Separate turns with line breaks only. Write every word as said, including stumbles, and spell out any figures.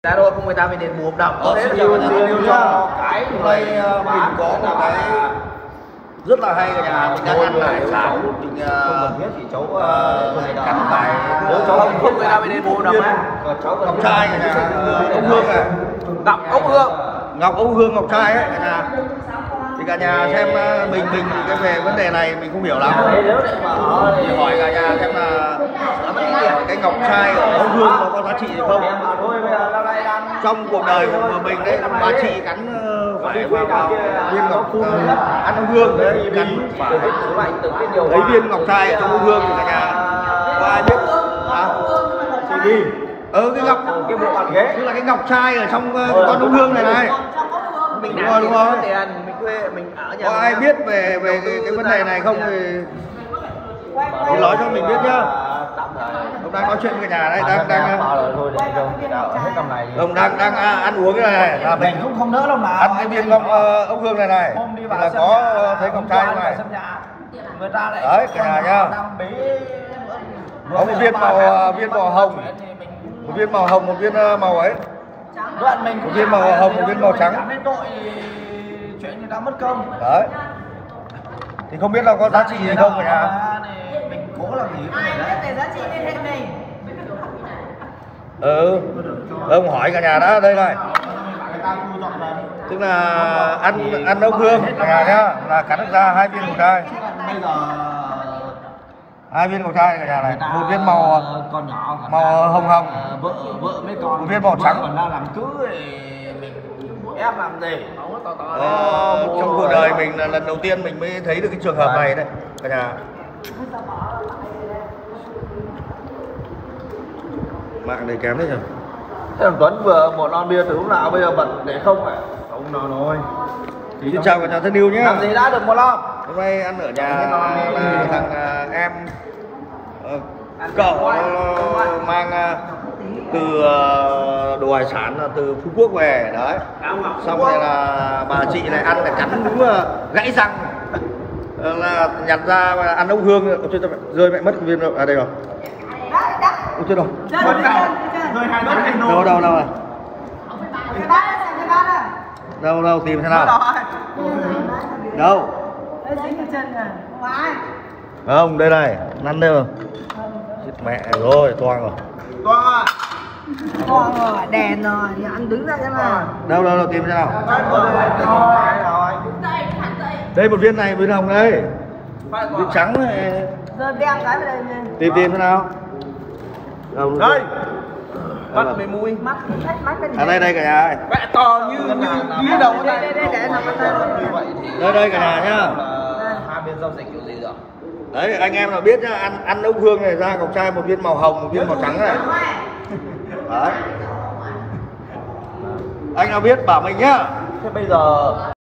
Giá đôi không mười tám mình đến mua hợp đồng.
Có thế là nhiều cho cái đây mình có một cái rất là hay cả nhà. Mình đang ăn hải sản mình không biết thì cháu cắn phải
Nếu cháu không không mười tám mình đến mua hợp đồng á.
ngọc trai cả nhà, ốc hương này,
Ngọc ốc hương,
ngọc ốc hương ngọc trai ấy cả nhà. Thì cả nhà xem mình mình cái về vấn đề này mình không hiểu lắm, thì hỏi cả nhà xem là cái ngọc trai ở ốc hương nó có giá trị gì không. Trong cuộc đời của mình đấy, bà chị cắn phải vào, vào viên ngọc ăn ốc hương đấy, cắn phải lấy viên ngọc trai ở trong ốc hương thì cả nhà có ai biết à? Ừ, cái ngọc cái bộ bàn ghế tức là cái ngọc trai ở trong con ốc hương này này.
mình
đúng rồi đúng rồi.
Tiền mình thuê mình ở nhà.
Có ai biết về về cái, cái vấn đề này không thì thì nói cho mình biết nhá. Ông đang nói chuyện với cả nhà đấy, đang đang ông đang đang ăn uống cái này là mình
cũng không nỡ đâu mà
ăn cái viên ngọc ốc hương này này là có thấy ngọc trai này
người ta lại
đấy cả nhà nhá. Có một viên màu viên màu hồng, một viên màu hồng, một viên màu ấy,
mình
một viên màu hồng, một viên màu trắng.
Chuyện người ta mất công
Đấy. Thì không biết là có giá trị gì không cả nhà.
Mình cố làm gì
ai biết về giá trị liên hệ mình.
Ừ. Ông hỏi cả nhà đã đây này. Tức là ăn ăn ốc hương cả nhà nhá, là cắn được ra hai viên ngọc trai. Hai viên ngọc trai cả nhà này, một viên màu
con nhỏ
màu hồng hồng,
vợ vợ mấy con
một viên màu trắng.
còn đang làm cứ mình ép làm gì
Ờ, trong cuộc đời mình là lần đầu tiên mình mới thấy được cái trường hợp này đấy cả nhà. Mạng này kém đấy nhỉ.
Thế thằng Tuấn vừa một lon bia từ lúc nào bây giờ bận để không ạ?
không nào rồi
Xin chào cả nhà thân yêu nhé.
Làm gì đã được một lon?
Hôm nay ăn ở nhà là thằng uh, em uh, cậu uh, mang uh, từ uh, đồ hải sản uh, từ Phú Quốc về đấy. Xong rồi là bà chị này ăn là cắn đúng uh, gãy răng, uh, là nhặt ra và ăn ốc hương. Ôi, chết, rơi mẹ mất cái viên rồi. À đây rồi. Ôi chết rồi. Đâu đâu đâu này. Đâu đâu tìm thế nào. Đâu? Không, đây này, năn đây rồi. Chết mẹ rồi, toang rồi.
Toang à?
Toang rồi, đèn rồi, thì anh đứng ra xem nào.
Đâu đâu đâu tìm thế nào. Đây một viên này, viên hồng đây. Viên trắng này.
Rồi đeo cái vào đây nè.
Tìm tìm thế nào. Đâu
đây. Mắt mày mũi.
Mắt hết mắt bên
à đây đây cả nhà ơi.
Vẽ to như như như đầu
đây đây đây để nằm
đây đây cả nhà nhá.
Hai bên giao dịch kiểu gì rồi?
Đấy anh em nào biết nhá, ăn ăn ốc hương này ra ngọc trai một viên màu hồng, một viên màu trắng này. Đấy. Anh nào biết bảo mình nhá.
Thế bây giờ